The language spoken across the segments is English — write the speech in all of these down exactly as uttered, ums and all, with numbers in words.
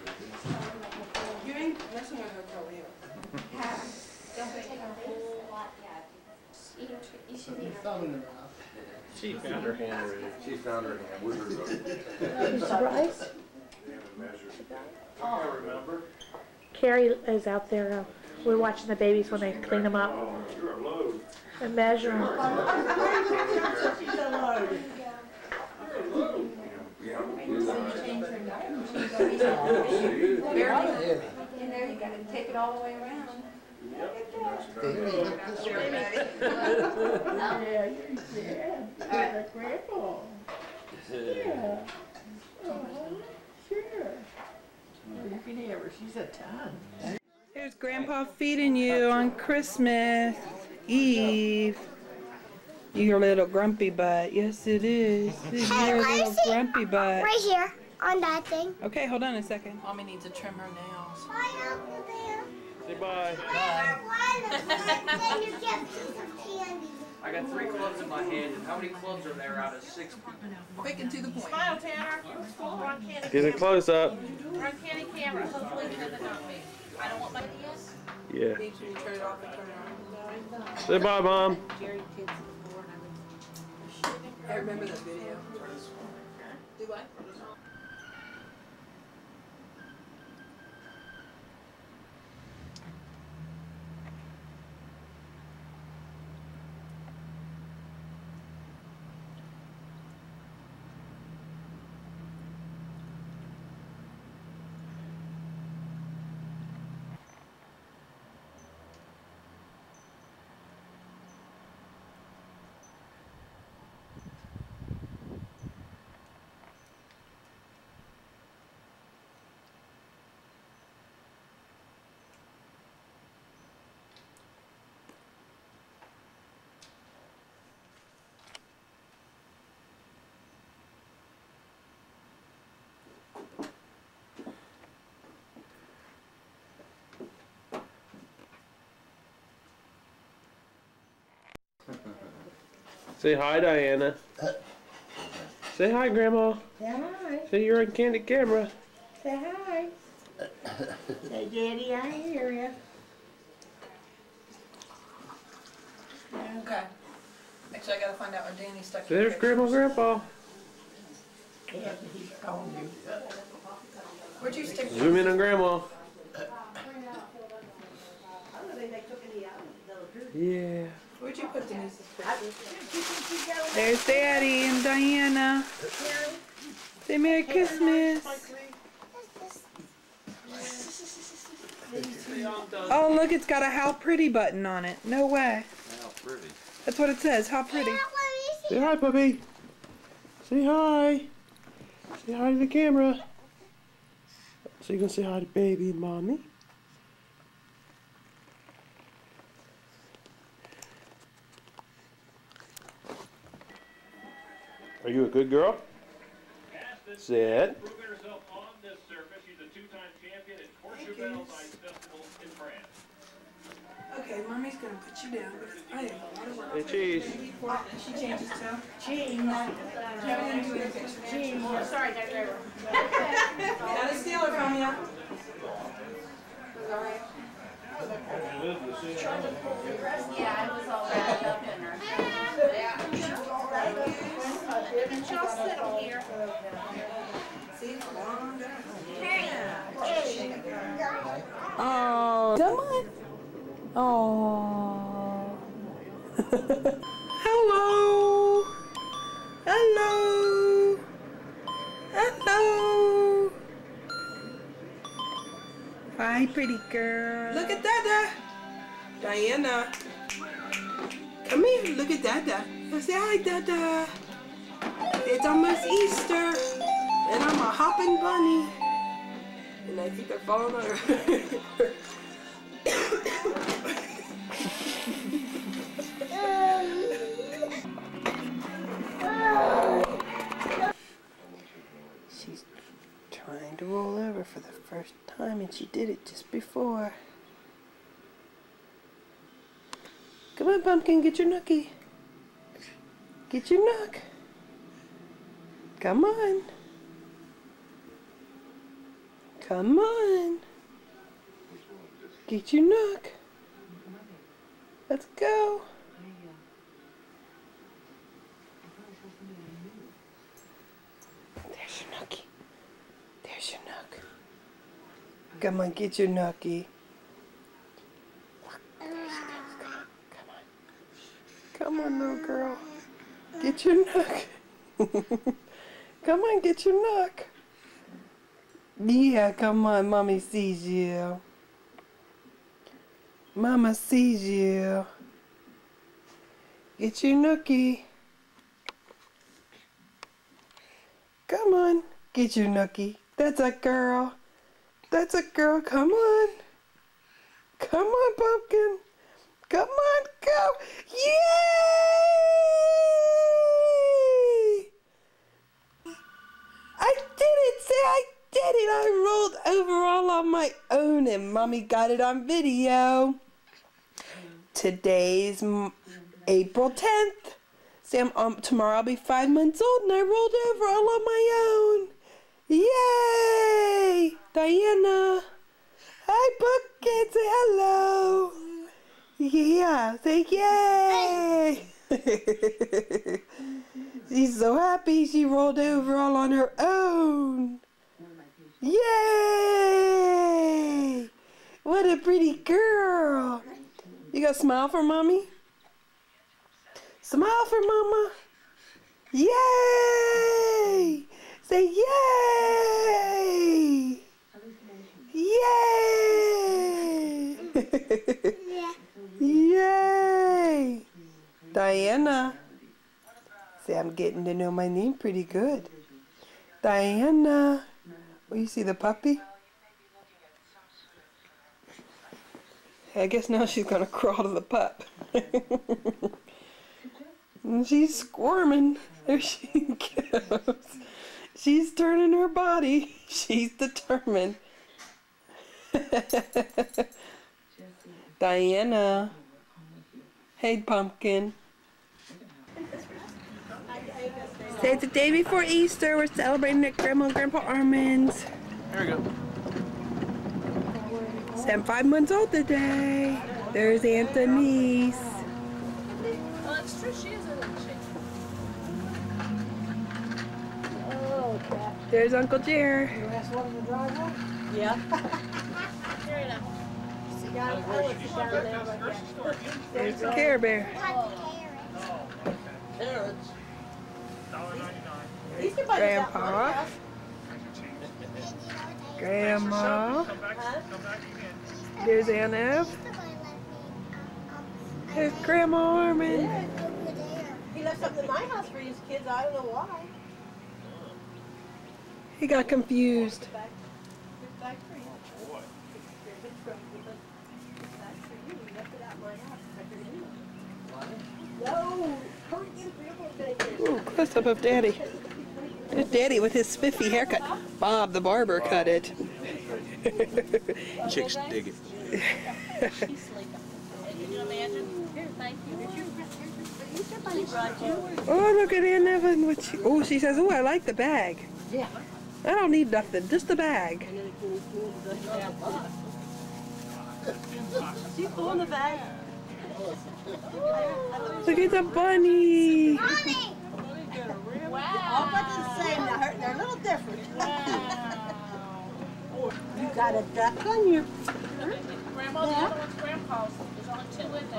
You ain't messing with her, Kelly. Don't take a whole lot, yeah. Eat her, you should eat her. Thumb in her mouth. She found her hand already. She found her hand with her. Are you surprised? I remember. Carrie is out there. Uh, we're watching the babies when they clean them up You're a load. and measure them. In there, you gotta take it all the way around. Yeah, you said. Like Grandpa. Yeah. Oh, sure. You can have her. She's a ton. Here's Grandpa feeding you on Christmas Eve. Your little grumpy butt. Yes, it is. It's Hey, your let me little see. grumpy butt. Right here, on that thing. Okay, hold on a second. Mommy needs to trim her nails. Right over there. Say bye. Then you get a piece of candy. I got three clubs in my hand, and how many clubs are there out of six people? Quick and to the point. Smile, Tanner. We're on candy. Get a close up. We're on candy camera. Hopefully it doesn't knock me. I don't want my ideas. Yeah. Make sure you turn it off and turn it on. Say bye, Mom. I remember that video. Do what? Say hi, Diana. Say hi, Grandma. Say hi. Say you're on candid camera. Say hi. Say, Daddy, I hear you. Okay. Actually, I gotta find out where Danny stuck. There's Grandma, Grandpa. Yeah, he's calling you. Where'd you stick? Zoom in on Grandma. Yeah. Where'd you put Denise's picture? There's Daddy and Diana. Say Merry Christmas. Oh, look, it's got a How Pretty button on it. No way. How pretty. That's what it says. How pretty. Say hi, puppy. Say hi. Say hi to the camera. So you can say hi to baby and mommy. Are you a good girl? Sit. Proving herself on this surface, she's a two-time champion at Courchevel Ice Festival in France. Okay, Mommy's gonna put you down because I have a lot of work. Hey, cheese. She changes too. Cheese. Kevin, do a picture. Cheese. Oh, sorry, Dad Driver. Gotta steal her from you. Alright. Yeah, I was all wrapped up in her. And she'll sit on here. See, it's long down. Oh, come on. Oh. Hello. Hello. Hello. Hi, pretty girl. Look at Dada. Diana. Come here. Look at Dada. Say hi, Dada. It's almost Easter. And I'm a hopping bunny. And I think they're falling on her. She's trying to roll over for the first time, and she did it just before. Come on, Pumpkin, get your nookie. Get your nook. Come on. Come on. Get your nook. Let's go. There's your nookie. There's your nook. Come on, get your nookie. Come on. Come on, little girl. Get your nook. Come on, get your nook. Yeah, come on, Mommy sees you. Mama sees you. Get your nookie. Come on, get your nookie. That's a girl. That's a girl. Come on. Come on, Pumpkin. Come on, go. Yay! I did it. Say I did it. I rolled over all on my own and Mommy got it on video. Today's April tenth. Sam, um, tomorrow I'll be five months old and I rolled over all on my own. Yay! Diana. Hi, Pumpkin. Say hello. Yeah, say yay. She's so happy she rolled over all on her own. Yay! What a pretty girl. You got a smile for Mommy? Smile for Mama. Yay! Say yay! Yay! Yeah. Yay! Diana. Say I'm getting to know my name pretty good. Diana. Oh, you see the puppy? I guess now she's gonna crawl to the pup. And she's squirming. There she goes. She's turning her body. She's determined. Diana. Hey, Pumpkin. Say it's the day before Easter. We're celebrating at Grandma and Grandpa Armin's. There we go. Say I'm five months old today. There's Aunt Denise. Well, that's true. She is, isn't she? Oh, crap. There's Uncle Jer. You last one in the driveway? Yeah. Here you go. See, I would sit down there like that. There's the Care Bear. Carrots. Grandpa. Grandma. There's Aunt Ev. There's Grandma Armin. He left something in my house for his kids. I don't know why. He got confused. Ooh, close up of Daddy. There's Daddy with his spiffy haircut. Bob the barber cut it. Chicks dig it. She's sleeping. Can you imagine? Here, thank you. She brought you. Oh, look at Aunt Evan. What she, oh, she says, oh, I like the bag. Yeah. I don't need nothing, just the bag. She's pulling the bag. Look at the bunny. Mommy! All but the same. They're, they're a little different. You got a duck on your... Grandma, the other one's Grandpa's. There's only two in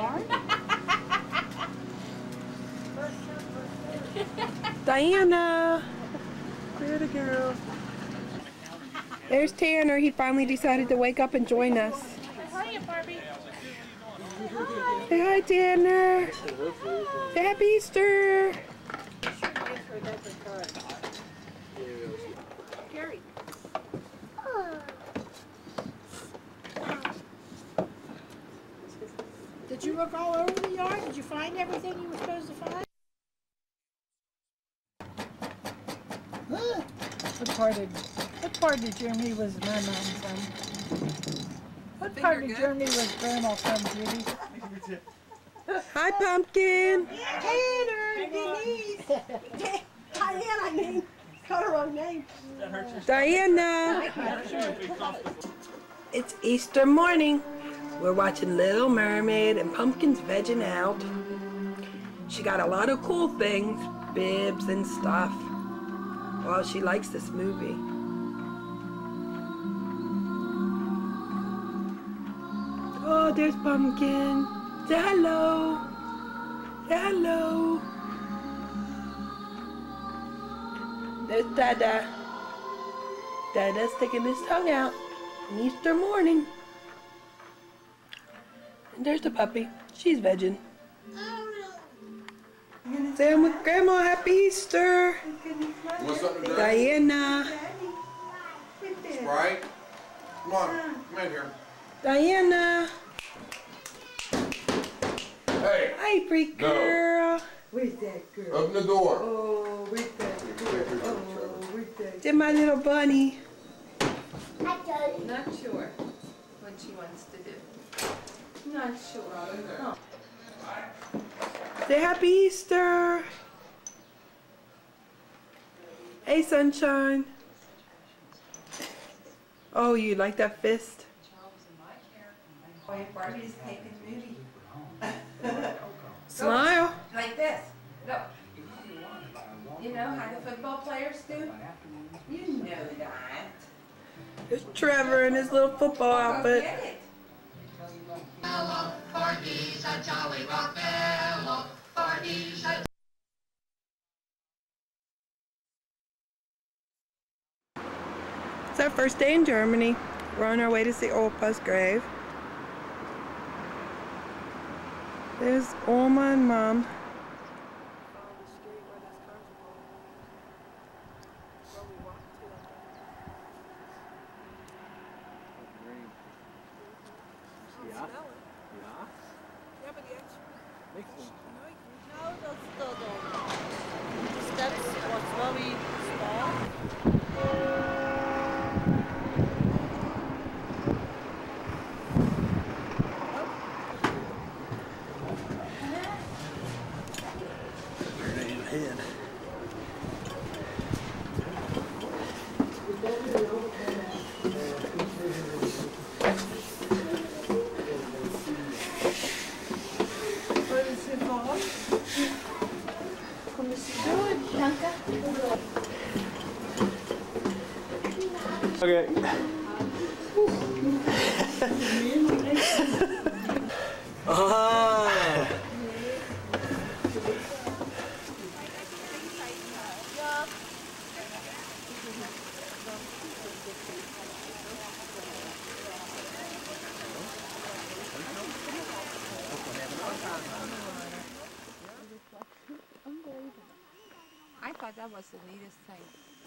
there. Diana. Where the girl? There's Tanner. He finally decided to wake up and join us. Hiya, Barbie. Say hi, Tanner. Say happy Easter. Gary. Did you look all over the yard? Did you find everything you were supposed to find? What part of what part of Germany was my mom from? What part of Germany was Grandma from, Judy? Hi, Pumpkin. Tanner, Denise. Diane, I mean. Called her wrong name. Diana! It's Easter morning. We're watching Little Mermaid and Pumpkin's vegging out. She got a lot of cool things, bibs and stuff. Well, she likes this movie. Oh, there's Pumpkin. Say hello. Say hello. There's Dada. Dada's sticking his tongue out on Easter morning. And there's the puppy. She's vegging. Say I'm with Grandma. Happy Easter. Want something to drink? Diana. Sprite? Come on, come in here. Diana. Hey, Hi, pretty No. girl. Where's that girl? open the door. Oh, where's that girl? Oh, where's that? Did my little bunny. Not sure what she wants to do. Not sure. Oh. Say Happy Easter. Hey, sunshine. Oh, you like that fist? Boy, Barbie's taking movie. Smile. Like this. Look. You know how the football players do? You know that. There's Trevor in his little football Go outfit. get it. It's our first day in Germany. We're on our way to see Opa's grave. There's Oma and Mom. No, that's the, the, the steps was very small. Okay. Ah. I thought that was the neatest thing.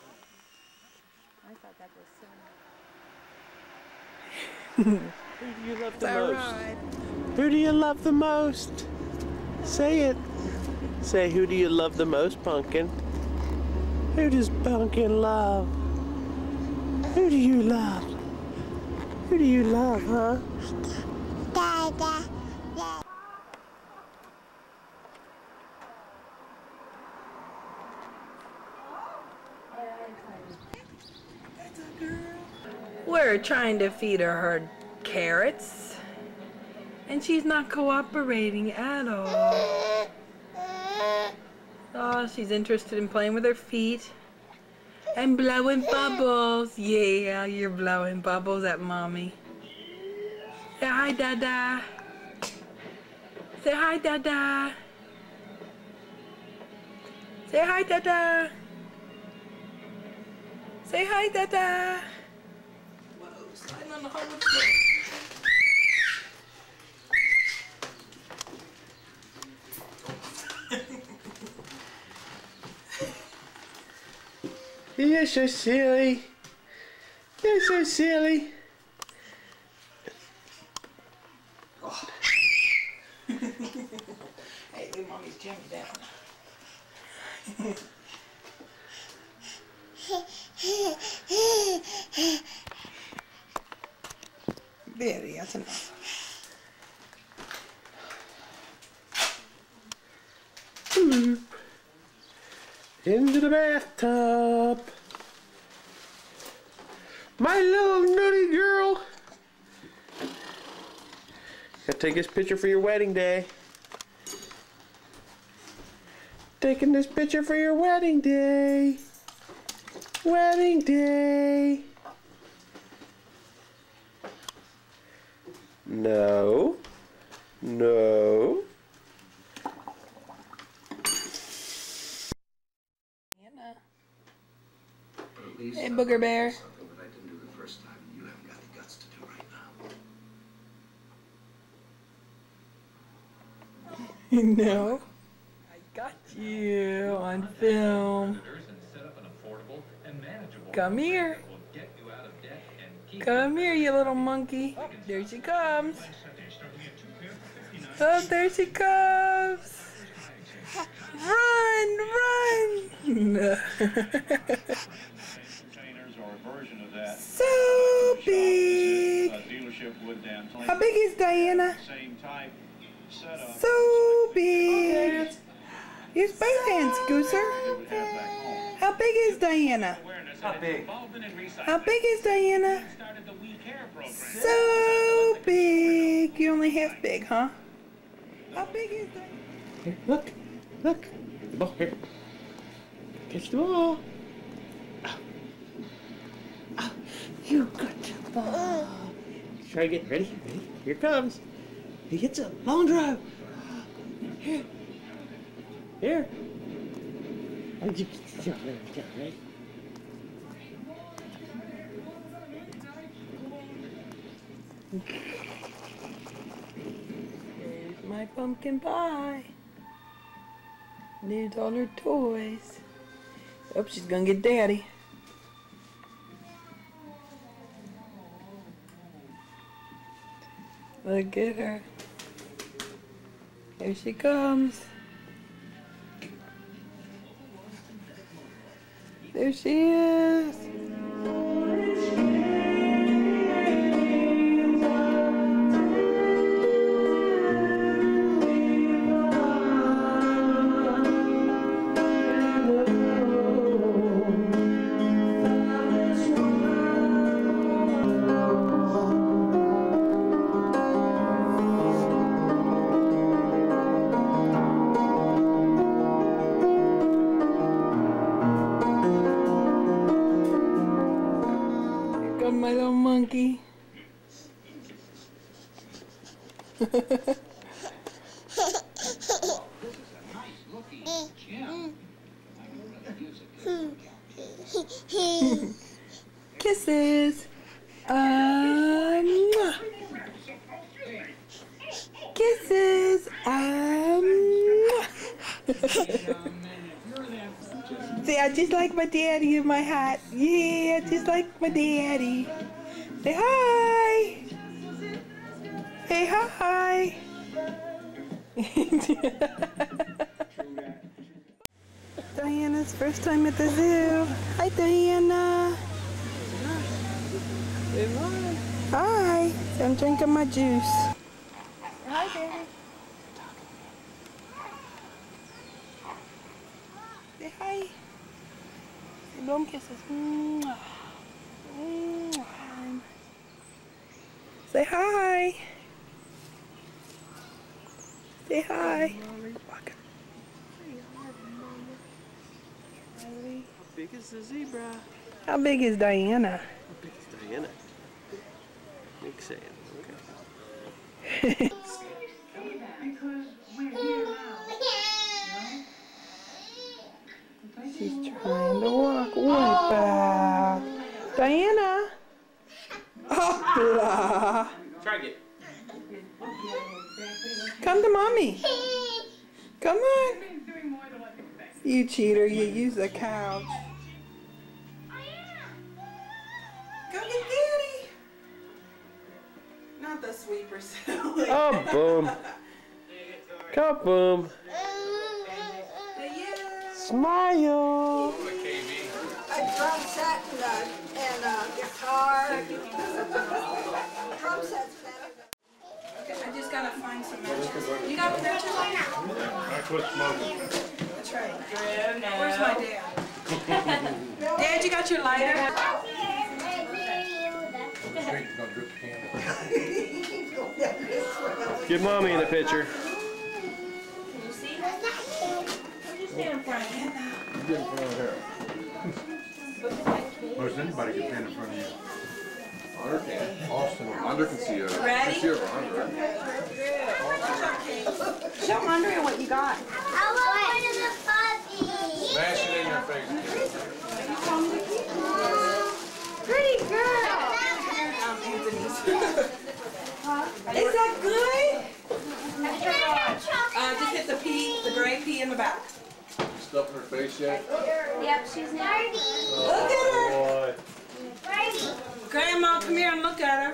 I thought that was so Who do you love the It's our most? ride. Who do you love the most? Say it. Say, who do you love the most, Pumpkin? Who does Pumpkin love? Who do you love? Who do you love, huh? Dada. We're trying to feed her her carrots, and she's not cooperating at all. Oh, she's interested in playing with her feet and blowing bubbles. Yeah, you're blowing bubbles at Mommy. Say hi, Dada. Say hi, Dada. Say hi, Dada. Say hi, Dada. Whoa, sliding on the hardwood floor. You're so silly. You're so silly. Hey, leave Mommy's jammy down. There, that's enough. Into the bathtub. Hi, little nutty girl. Gotta take this picture for your wedding day. Taking this picture for your wedding day. Wedding day. No. No. Anna. Hey, Booger Bear. No. I got you on film. Come here. Come here, you little monkey. There she comes. Oh, there she comes. Run, run. So big. How big is Diana? So big. Use both hands, Gooser. How big is Diana? How big? How big is Diana? So big. You only half big, huh? How big is Diana? Here, look. Look. The ball. Here. Catch the ball. Oh. Oh. You got the ball. Try again. Ready? Ready? Here it comes. He hits a long drive. Here. Here. Oh, you get ready? There's my pumpkin pie. There's all her toys. Oh, she's gonna get Daddy. Look at her. Here she comes. There she is. My little monkey. Kisses. Um, kisses. Um. See, I just like my daddy in my hat. Yeah, just like my daddy. Say hi. Say hi. Diana's first time at the zoo. Hi, Diana. Hi. I'm drinking my juice. Hi, baby. Say hi. Say blow kisses. Mwah. Mwah. Say hi. Say hi. How big is the zebra? How big is Diana? How big is Diana? Nick saying, okay. She's trying to walk. What about Diana? Hoppla. Try again. Come to mommy. Come on. You cheater, you use the couch. Go get Daddy. Not the sweeper silly. Oh, boom. Kaboom. Smile. A drum set and a, and a guitar. Drum sets. Okay, I just gotta find some matches. You got matches? I quit smoking. That's right. Where's my dad? Dad, you got your lighter? drink, you're gonna drip the can. Get mommy in the picture. Can you see her? You stand in front of him. You get in front of her. Most anybody can stand in front of you. Andre can. Austin. Andre can see her. Ready? Can see over Andre. Show Andrea what you got. I want one of the puppies. Smash it in your face. Pretty girl. Is that good? Uh, just hit the P, the gray P in the back. Stuff in her face yet? Yep, she's now. Oh, Look at her. boy. Grandma, come here and look at her.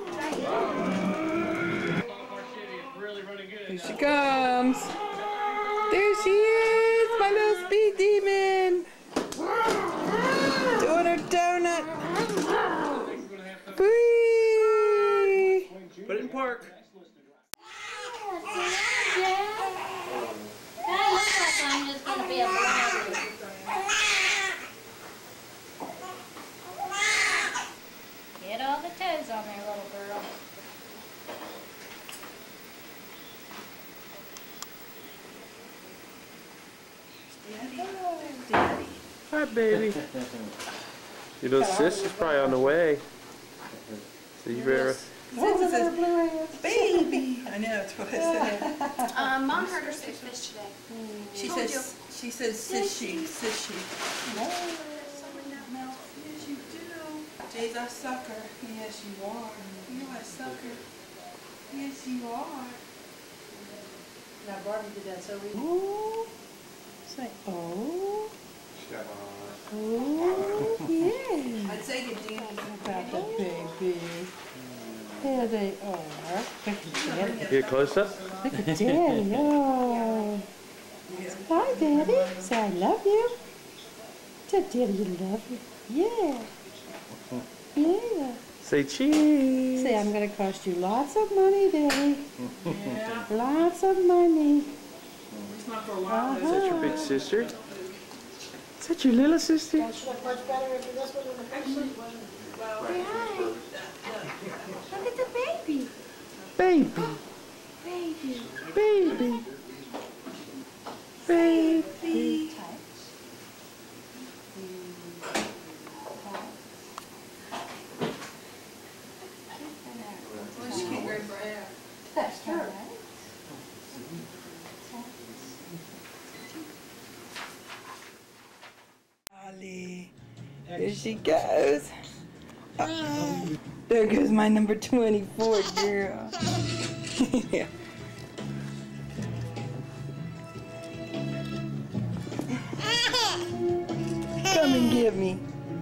Here she comes. There she is, my little speed demon. Doing her donut. Whee! Put it in park. That looks like I'm just gonna be a blabber. Get all the toes on there, little girl. Hi, baby. Your little sis is probably on the way. So you better. What was it? Baby. I know, that's what I said. Um, Mom heard her say fish today. She Told says, she says, sissy, sissy. Yes, you do. Jay's a sucker. Yes, you are. You're a sucker. Yes, you are. Now Barbie did that so easy. Oh. Say, oh. Step on. Oh, yeah. I'd say you did. How about the baby? There they are. Look at Daddy. Get close up. Look at Daddy. Oh. Hi, Daddy. Say, I love you. Tell Daddy you love you. Yeah. Yeah. Say cheese. Say, I'm going to cost you lots of money, Daddy. Yeah. Lots of money. It's not for a while. Is that your big sister? Is that your little sister? That should look much better if this was in the picture. Look at the baby. Baby. Baby. Baby. Baby. She can't go for air. That's true. Holly. There she goes. Uh-oh. There goes my number twenty-four girl. Yeah. Come and get me.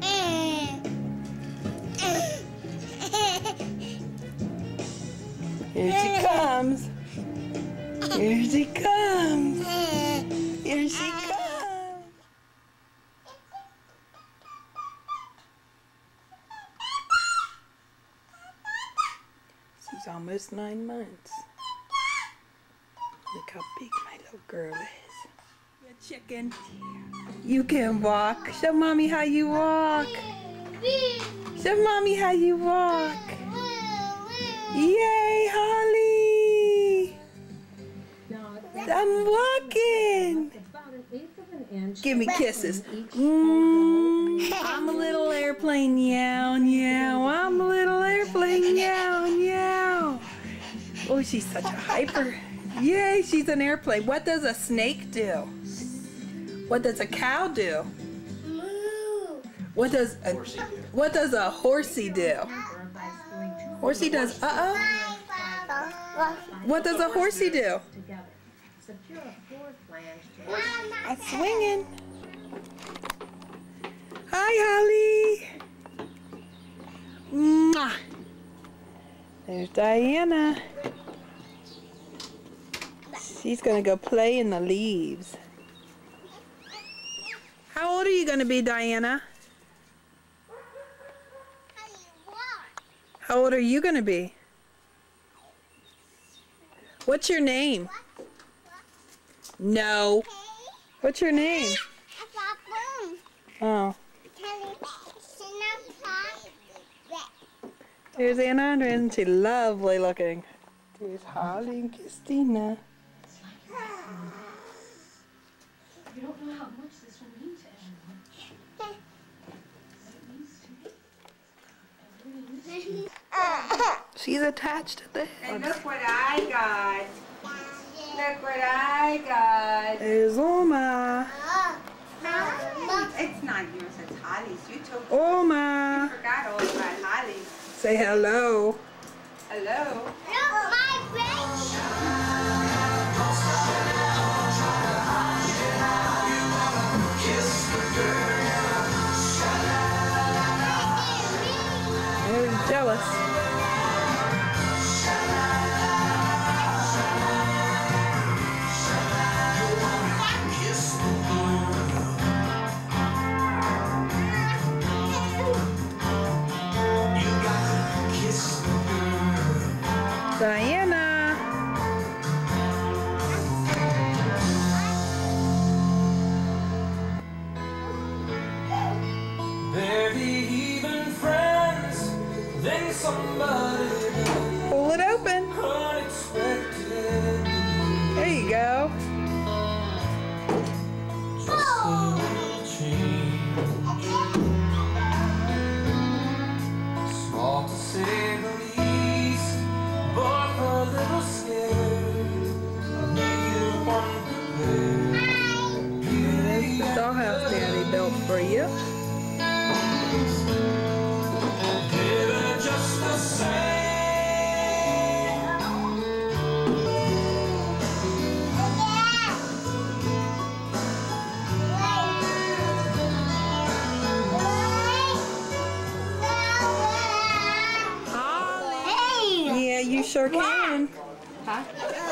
Here she comes. Here she comes. Here she comes. She's almost nine months. Look how big my little girl is. Good chicken. You can walk. Show mommy how you walk. Show mommy how you walk. Yay, Holly! I'm walking. Give me kisses. Mm, I'm a little airplane, yow, yow. I'm a little airplane, yow, yow. Oh, she's such a hyper. Yay, she's an airplane. What does a snake do? What does a cow do? What does a what does a horsey do? Horsey does uh oh. What does a horsey do? I'm swinging. Hi, Holly. Mwah. There's Diana. She's gonna go play in the leaves. How old are you gonna be, Diana? How old are you gonna be? What's your name? No. What's your name? Oh. Here's Aunt Andrea. She's lovely looking. Here's Holly and Christina. You don't know how much this one means to everyone. She's attached to the And look what I got. Look what I got. There's Oma. It's not yours, it's Holly's. You took Oma. You forgot all about Holly's. Say hello. Hello. Look, my friend. They're jealous. Diana. They're even friends, then somebody Pull it open. unexpected. There you go. Just a little change. Small to say the least, but a little scared. Neither one prepared. There's the dollhouse Daddy built for you. They're just the same. Yeah, you sure can. Huh?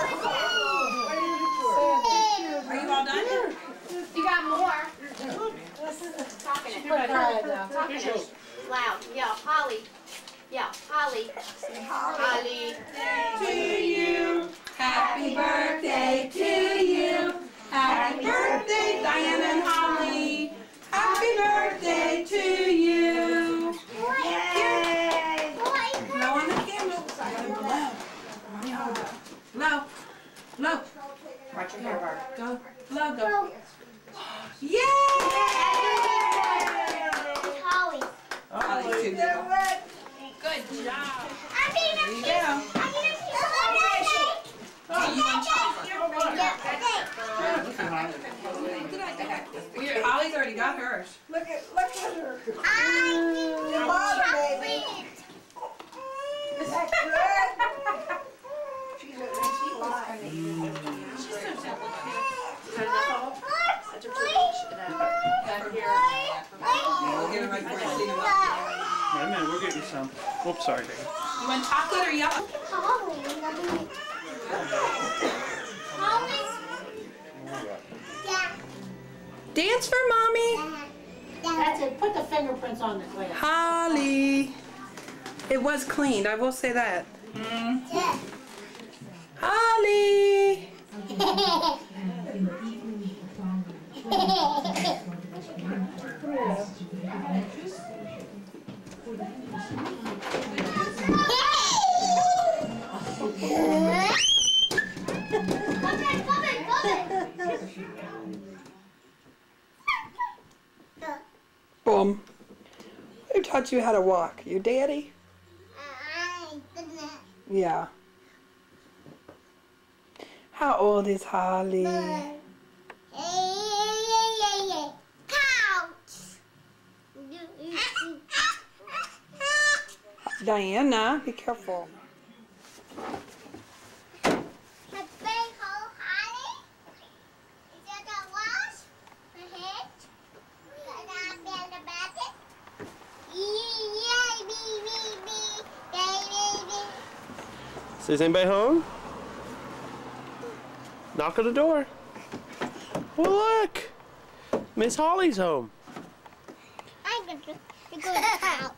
Are you all done? You got more. Talking it. Talking it. Loud. Yeah, Holly. Yeah, Holly. Holly. To you. Happy birthday to you. Happy birthday, Diana and Holly. Happy birthday to you. Yay! Blow on the candle. Blow. Blow. Watch your hair, Bart. Go. Blow, go. Yay! Holly. Holly, too. Good job. I'm There you getting a go. piece. I'm getting a piece of birthday. Oh, you want chocolate? Yeah. Holly's already got hers. Look at, look at her. I Your mother, baby. chocolate. Is that good? She's a nice She's so simple. Such a We'll get her right before you see them up. Wait a minute, we'll get you some. Oops, sorry, Dave. You want chocolate or yellow? Dance for mommy. That's it. Put the fingerprints on the glass. Holly. It was cleaned, I will say that. Mm. Holly. Boom. Who taught you how to walk? Your daddy? Yeah. How old is Holly? Diana, be careful. So is anybody home? Knock on the door. Well, look. Miss Holly's home. I'm going to go to the house.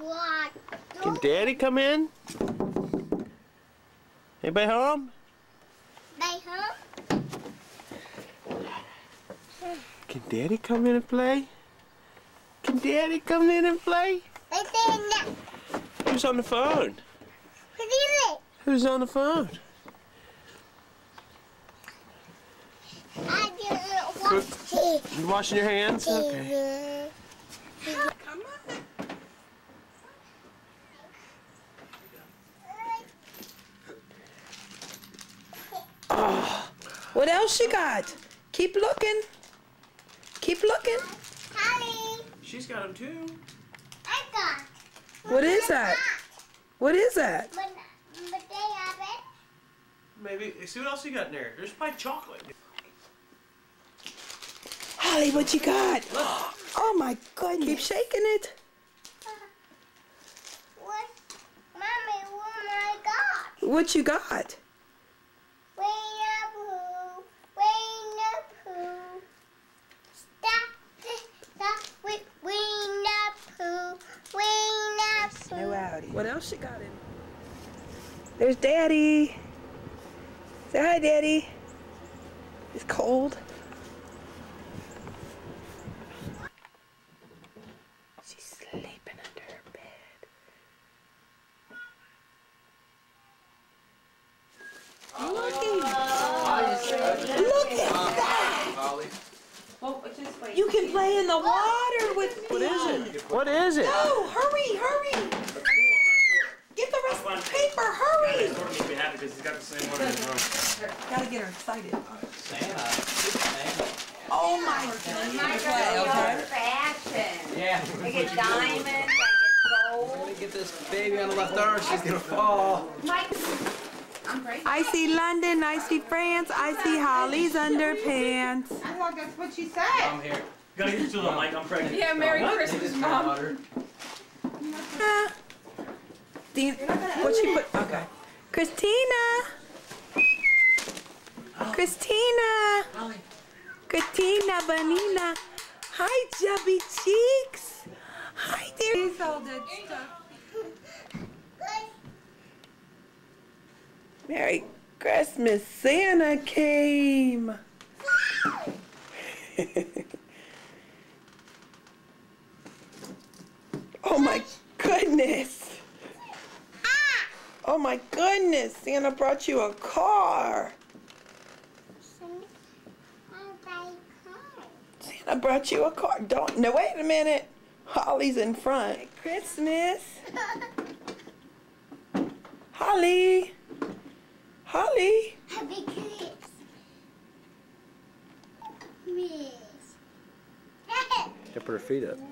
Can Daddy come in? Anybody home? Can Daddy come in and play? Can Daddy come in and play? Who's on the phone? Who's on the phone? You washing your hands? Okay. Come on. Oh, what else you got? Keep looking. Keep looking. Holly, She's got them too. I got. What is that? What is that? But, but they have it. Maybe. See what else you got in there. There's probably chocolate. Holly, what you got? Oh my goodness. Keep shaking it. What? Mommy, what I got? What you got? Winnie Pooh, Winnie Pooh. Stop, stop with Winnie Pooh, Winnie Pooh. No outie. What else you got in? There's Daddy. Say hi, Daddy. It's cold. She's sleeping under her bed. Looky. Look at that. Well, just wait. You can play in the water with me. What is it? What is it? No, hurry, hurry. Get the rest of the paper, hurry. He'll be happy because he's got the same one in his room. Gotta get her excited. Santa. Santa. Oh my I'm goodness. not Okay, gonna okay. be old-fashioned. Yeah. I get diamonds, I get I'm gold. gonna get this baby on the left arm. She's gonna fall. Mike, I'm breaking. I see London, I see France, I see Holly's underpants. I thought that's what she said. I'm here. Gotta get to the mic. I'm pregnant. Yeah, Merry Christmas, Mom. Uh, Dean, what she put? Okay. Christina. Christina. Christina, Vanina. Hi, Chubby Cheeks. Hi, dear. All that stuff. Merry Christmas, Santa came. Oh my goodness. Oh my goodness, Santa brought you a car. Santa brought you a car. Don't, no, wait a minute. Holly's in front. Christmas. Holly. Holly. Happy Christmas. Miss. Put her feet up.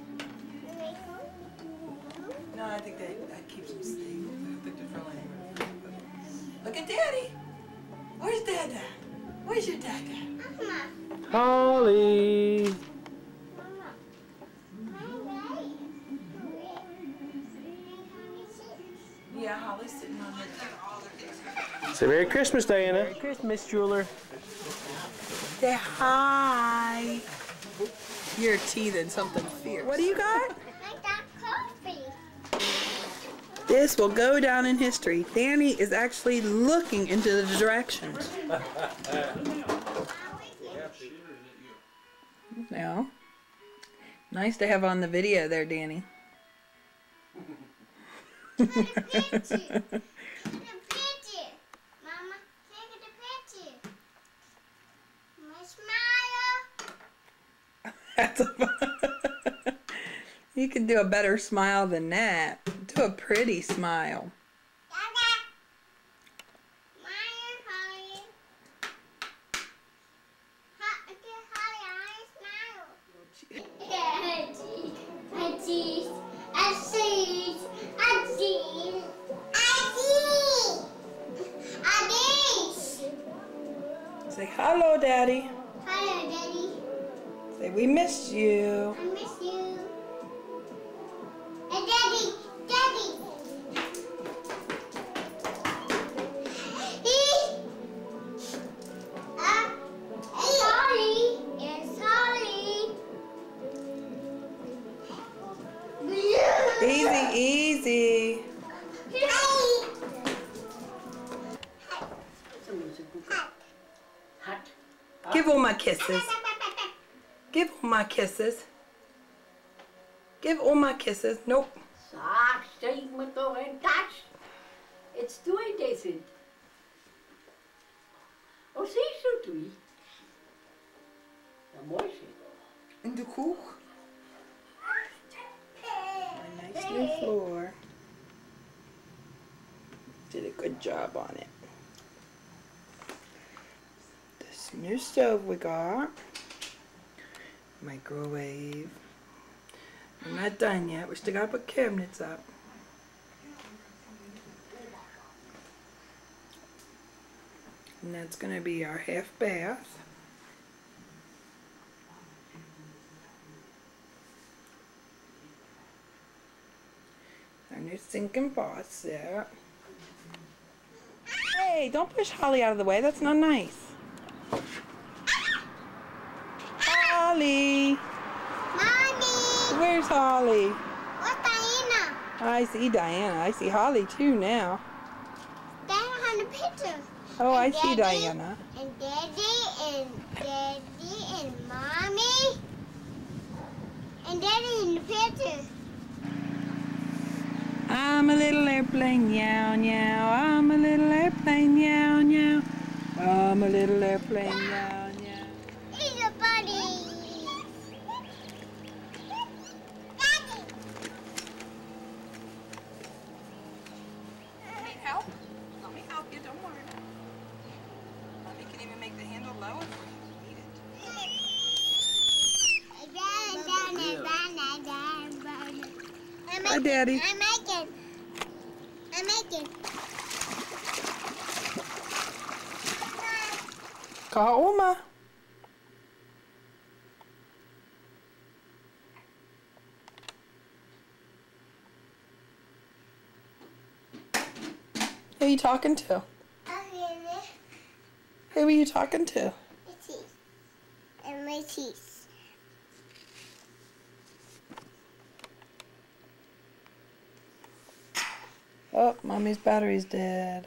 No, I think that, that keeps him stable. I don't think there's really any. Look at Daddy. Where's Dada? Where's your Dada? Holly. Yeah, Holly's sitting on the. Say Merry Christmas, Diana. Merry Christmas, jeweler. Say hi. You're teething something fierce. What do you got? I got coffee. This will go down in history. Danny is actually looking into the directions. No. Nice to have on the video there, Danny. Take a picture. Take a picture. Mama, take a picture. My smile. That's a You can do a better smile than that. Do a pretty smile. Say hello, Daddy. Hello, Daddy. Say we missed you. I miss you. Hey, Daddy, Daddy. He, uh, hey, Holly. It's Holly. Easy, easy. Hey. Give all my kisses. Give all my kisses. Give all my kisses. Nope. Ach, steek me toch in touch. It's doing this. Oh, siehst du, du? Ja, mooi zit. In de koek. A nice new floor. Did a good job on it. This new stove we got. Microwave. We're not done yet. We still gotta put cabinets up. And that's gonna be our half bath. Our new sink and faucet. Hey, don't push Holly out of the way. That's not nice. Holly! Mommy! Where's Holly? What's Diana? I see Diana. I see Holly too now. Diana on the picture. Oh, I And see Daddy, Diana. And Daddy and Daddy and Mommy. And Daddy in the picture. I'm a little airplane, meow, meow. I'm a little airplane, meow, meow. I'm a little airplane, meow, meow. He's a buddy. Need help? Let me help you, don't worry. Mommy can even make the handle lower for you if you need it. Hi, Daddy. I'm making. I'm making. Call Oma. Who are you talking to? Who are you talking to? And my teeth. Oh, Mommy's battery's dead.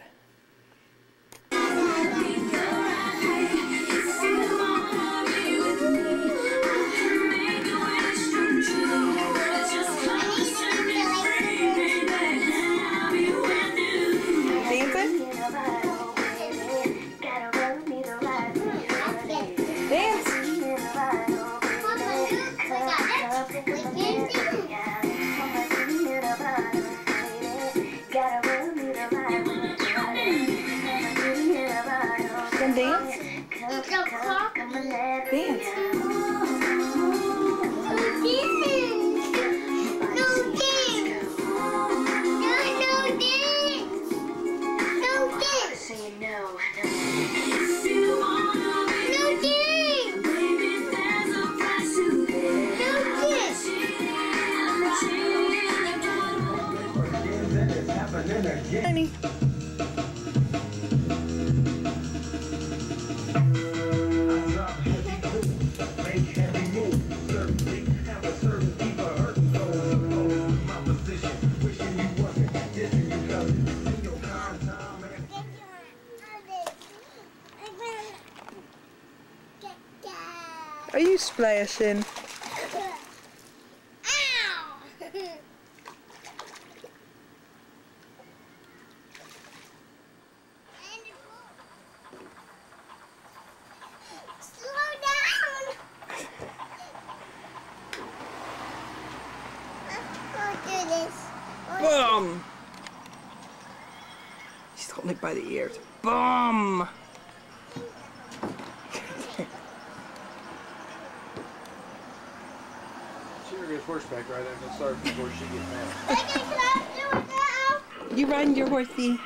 Dance? Dance. Honey. Are you splashing? Boom! She's holding it by the ears. Boom! She gets horseback right after it starts before she gets mad. You riding your horsey?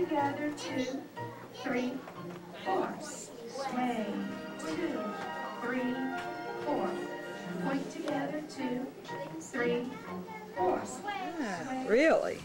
together, two, three, four. Sway, two, three, four. Point together, two, three, four. Yeah, really?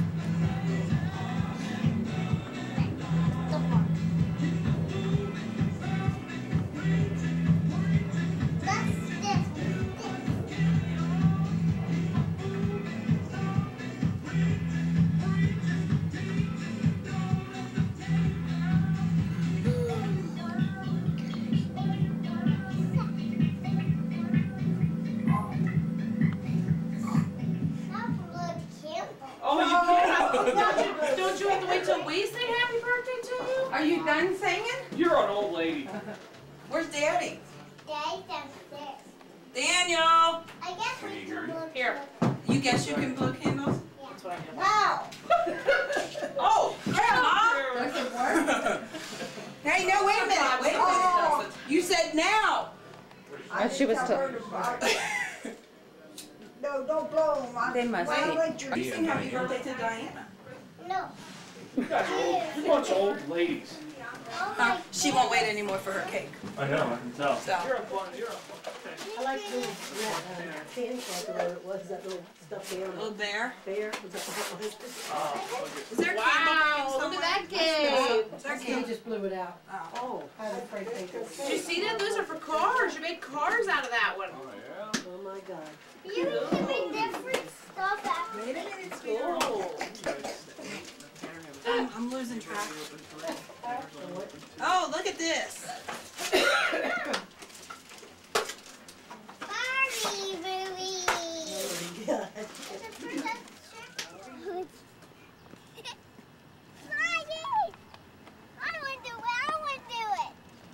Oh, you can't. Don't you, don't you have to wait till we say happy birthday to you? Are you done singing? You're an old lady. Where's Daddy? Daddy's downstairs. Daniel! I guess we can blow Here. You guess you can blow candles? That's what I do. Wow! Oh, Grandma! Does it work? Hey, no, wait a minute, wait a minute. Oh. You said now. I she was think I still- heard about it. No, don't blow them. I- They must Why be. would you- You sing happy birthday to Diana. No. You guys are old. You bunch of old ladies. Oh Uh, my she won't wait anymore for her cake. I know, I can tell. So. You're a fun, you're a fun. I like the little uh, fanny pack or whatever it was, that little stuffed animal. Little bear. Bear, was that what it was? Oh, Is there a Wow, candle look at somewhere? that cake. Is there a They candle? just blew it out. Oh. I was afraid they could Did you see that? Those are for cars. You made cars out of that one. Oh, yeah. Oh my God. You can make different stuff out. Wait a minute, sweetheart. I'm, I'm losing track. Oh, look at this. Barbie, Booey. Yeah. Friday. I want to do it. I want to do it.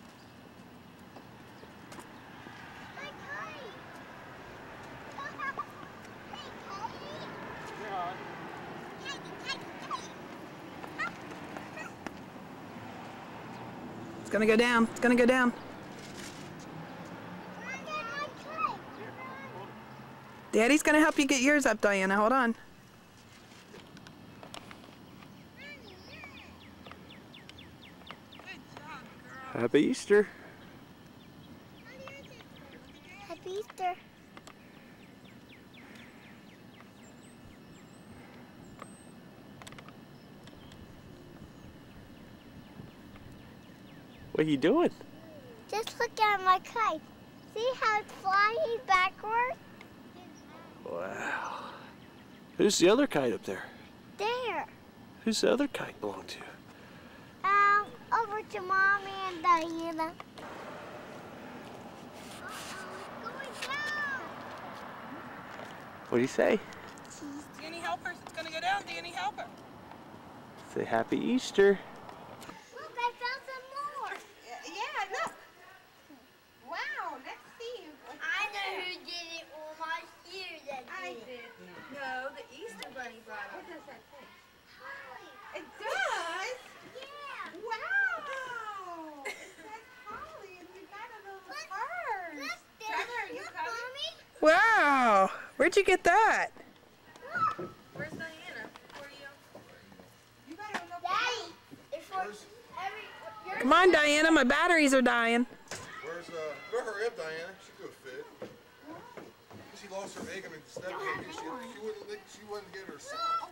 My kite. Hey, Cody. It's gonna go down. It's gonna go down. Daddy's gonna help you get yours up, Diana. Hold on. Happy Easter. Happy Easter. What are you doing? Just look at my kite. See how it's flying backwards? Wow. Who's the other kite up there? There. Who's the other kite belong to? Um, over to Mommy and Diana. What do you say? Danny, help her. It's gonna go down. Danny, help her. Say Happy Easter. Look, I found some more. Yeah, look. Wow, let's see. I know who did it. Well, my ear that did I it. did. No, the Easter Bunny brought it. What does that say? Holly. It does? Yeah. Wow. It says Holly and you got a little purse. Look, there. Trevor, you Look, coming? Mommy. Wow. Where'd you get that? Look. Where's Diana? Where are you? You gotta look. Daddy. It's for every. Your Come on, Diana. My batteries are dying. Where's, uh, go hurry up, Diana. She could fit. She lost her egg. I mean, Steph, maybe she, she wouldn't, think- she wouldn't get her son.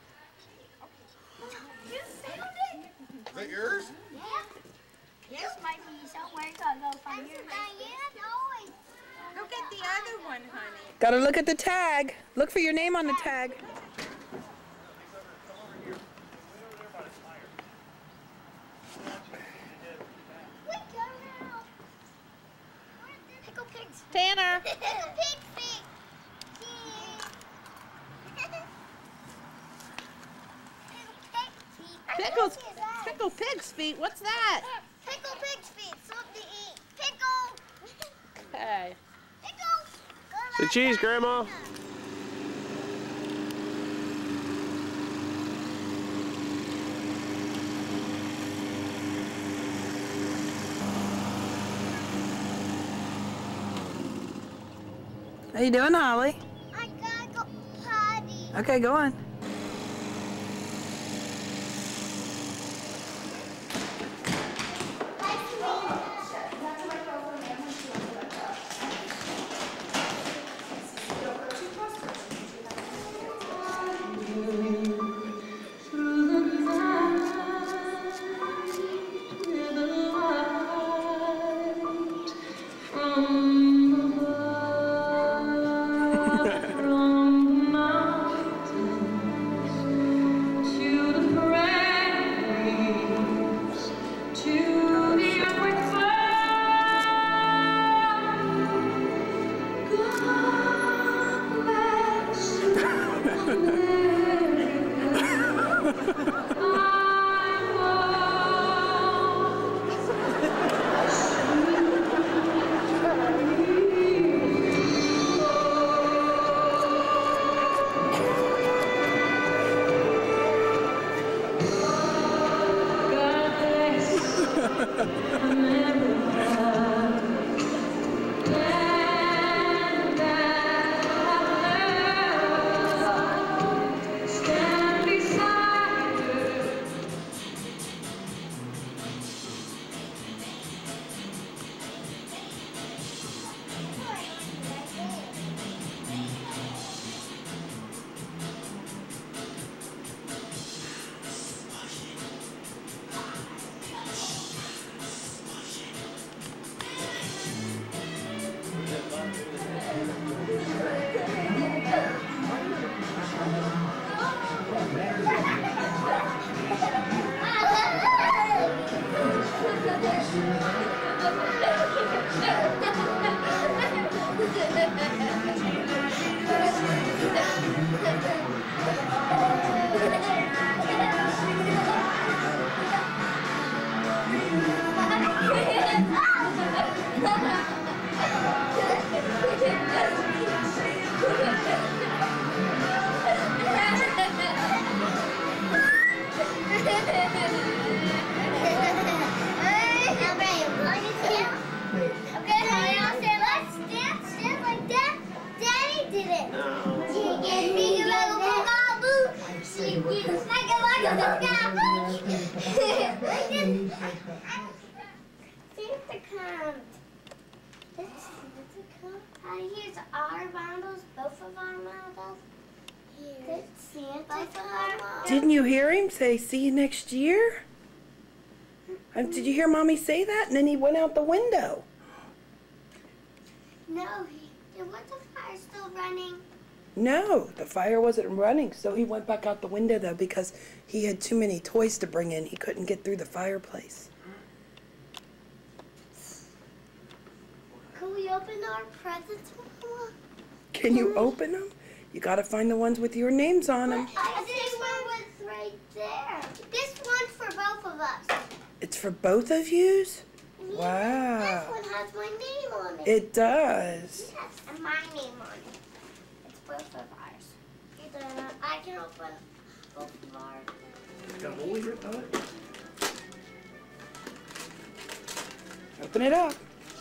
You found it? Is that yours? Yeah. This might be somewhere to go find yours. Diana's always. Look at the other one, honey. Gotta look at the tag. Look for your name on the tag. Pickle pigs. Tanner. Pickle pig feet. Pickles. Pickle pig's feet. What's that? Pickle pig's feet. Something to eat. Pickle. Hey. Pickle. Say cheese, Grandma. How you doing, Holly? I gotta go potty. Okay, go on. Here's our models, both of our models. Here's Santa Claus. Didn't you hear him say, see you next year? Um, did you hear Mommy say that? And then he went out the window. No, he, was the fire still running? No, the fire wasn't running, so he went back out the window, though, because he had too many toys to bring in. He couldn't get through the fireplace. Can we open our presents, Mama? Can you open them? You gotta find the ones with your names on them. I think one was right there. This one's for both of us. It's for both of yous? Yeah, Wow. this one has my name on it. It does. Yes, and my name on it. It's both of ours. Then I can open both of ours. Got a hole here, thought? Open it up.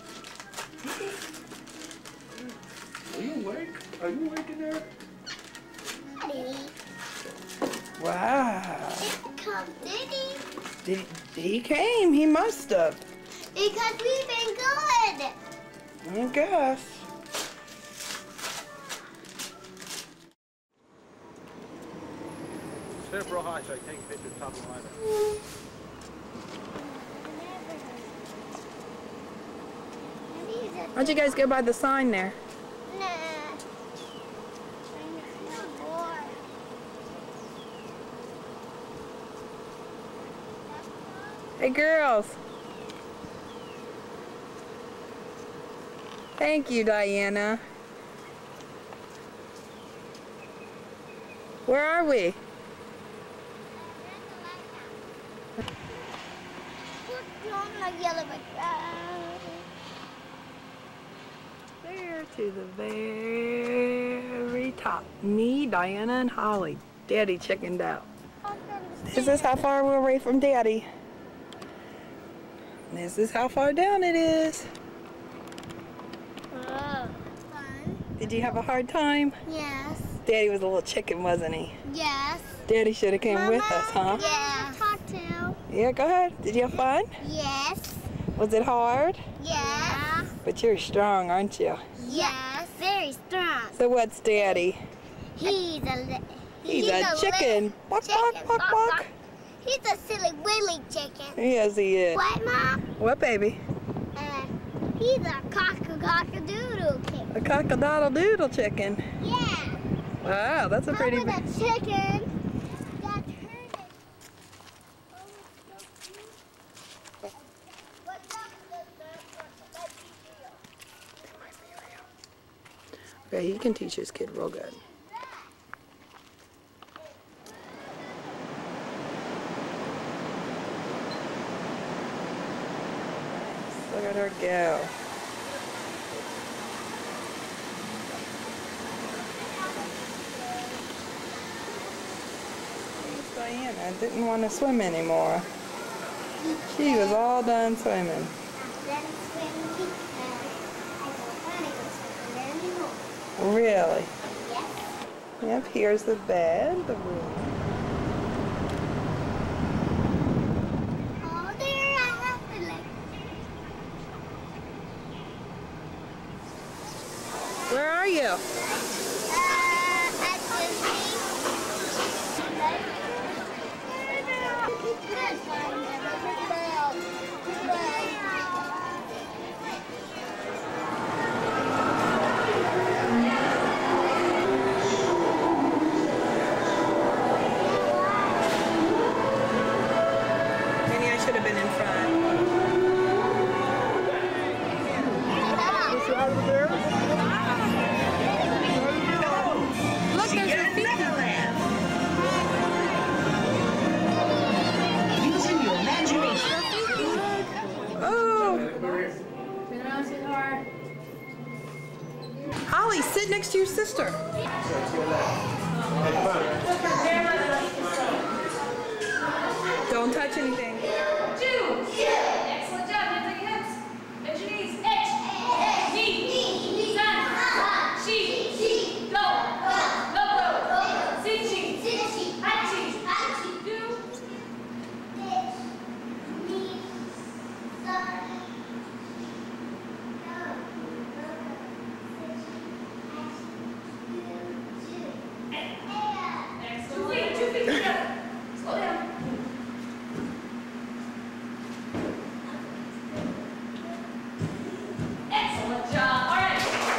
Are you awake? Are you awake in there? Daddy. Wow. Didn't come, did he? Did, he came. He must have. Because we've been good. I guess. Sit up real high so I can take a picture of the top of the line. Why'd you guys go by the sign there? Nah. Hey, girls. Thank you, Diana. Where are we? There to the very top. Me, Diana, and Holly. Daddy chickened out. This is how far we're away from Daddy. This is how far down it is. Oh, fun. Did you have a hard time? Yes. Daddy was a little chicken, wasn't he? Yes. Daddy should have came Mama, with us, huh? Yeah. Talk to. Yeah, go ahead. Did you have fun? Yes. Was it hard? Yes. But you're strong, aren't you? Yes. Very strong. So what's Daddy? He's a li He's, he's a, a chicken. Buck, buck, buck, buck. He's a silly willy chicken. Yes, he is. What, Mom? What, baby? Uh, he's a cock-a-cock-a-doodle chicken. A cock-a-doodle chicken? Yeah. Wow, that's a How pretty... was a chicken? Okay, he can teach his kid real good. Look at her go. Diana didn't want to swim anymore. She was all done swimming. Really? Yes. Yep, here's the bed, the room. Oh, there I have the leg. Where are you? Uh, at Disney. Maybe I should have been in front. sit next to your sister. Don't touch anything. Two. Excellent job. Hands on your hips. Bend your knees. Edge. Knee. Sun. Sheep. Go. Go, go. Sit sheep. Hot sheep. Do. Two feet. Two feet together. Slow down. Excellent job. All right.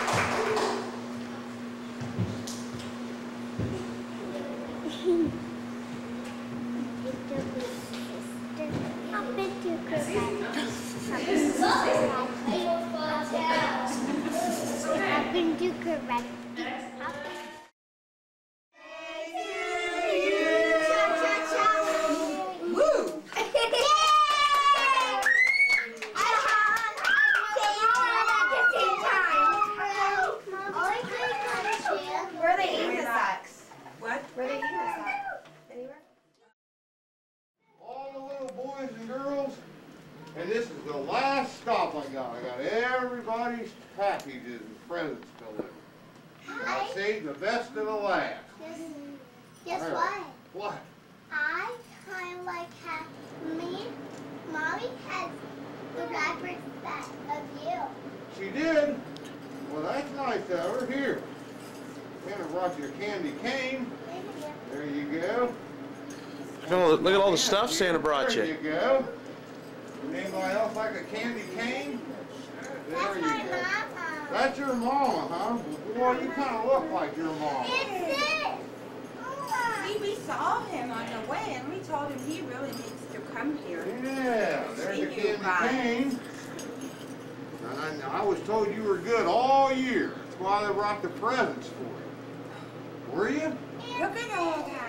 I've been to correct. Woo! Where are they eating this at? What? Where are they eating this at? Anywhere? All the little boys and girls, and this is the last stop I got. I got everybody's packages and presents delivered. I saved the best of the last. Guess, guess All what? right. What? I kind of like have me. Mommy has the wrapper set of you. She did? Well, that's nice of her. Here. Santa brought you a candy cane. There you go. Look at all the stuff Santa brought you. There you go. Anybody else like a candy cane? There That's you my go. mama. That's your mama, huh? Boy, you kind of look like your mama. It's it. See, we saw him on the way, and we told him he really needs to come here. Yeah, there's See a you candy guys. cane. And I, I was told you were good all year. That's why they brought the presents for you. Were you? Look at all that.